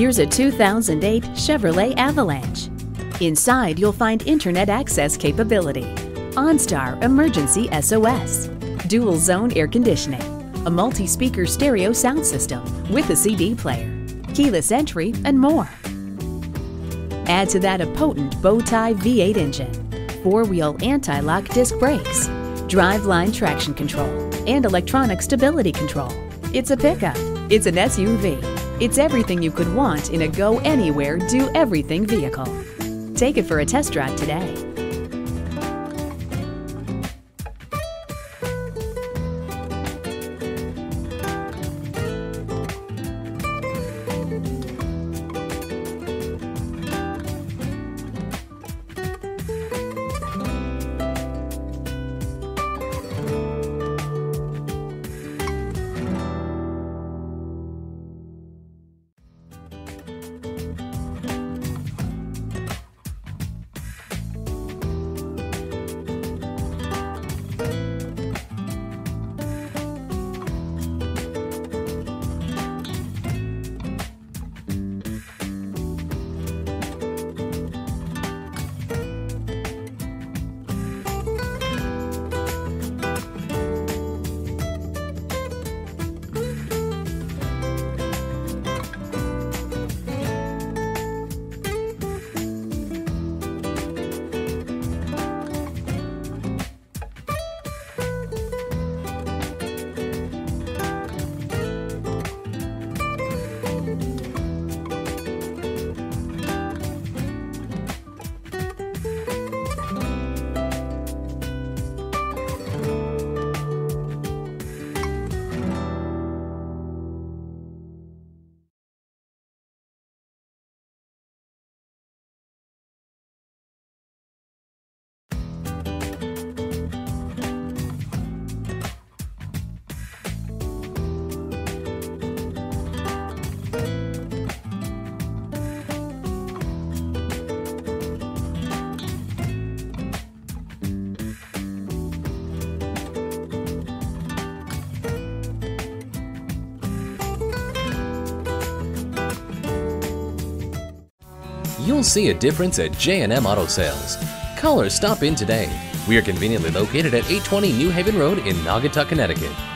Here's a 2008 Chevrolet Avalanche. Inside, you'll find internet access capability, OnStar emergency SOS, dual zone air conditioning, a multi-speaker stereo sound system with a CD player, keyless entry, and more. Add to that a potent bow-tie V8 engine, four-wheel anti-lock disc brakes, driveline traction control, and electronic stability control. It's a pickup. It's an SUV. It's everything you could want in a go-anywhere, do-everything vehicle. Take it for a test drive today. You'll see a difference at J M Auto Sales. Call or stop in today. We are conveniently located at 820 New Haven Road in Naugatuck, Connecticut.